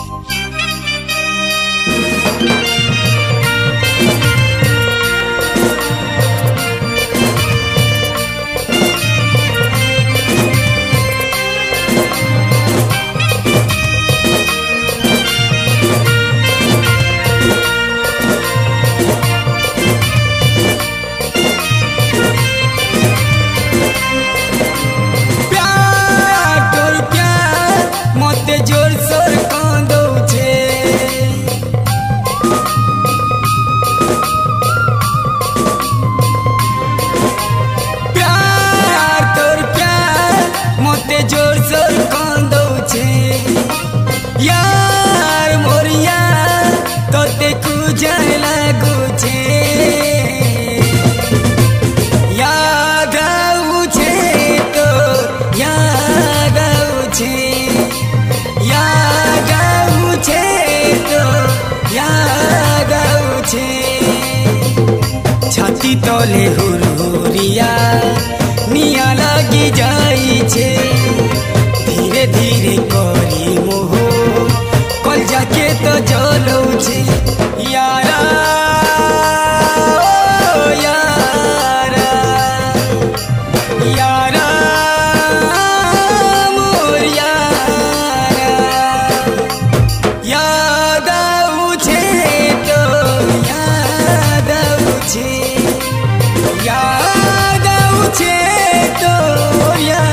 यार मोरिया तोते कुजाय लागू छे याद आऊ छे तो याद आऊ छे याद आऊ छे तो याद आऊ छे छाती तले हुरहुरिया निया लागी जाई छे धीरे धीरे करी मोह कल जाके तो जलौ छे यारा ओ यारा यारा मोर यारा याद आऊ छे तो याद आऊ छे याद आऊ छे तो याद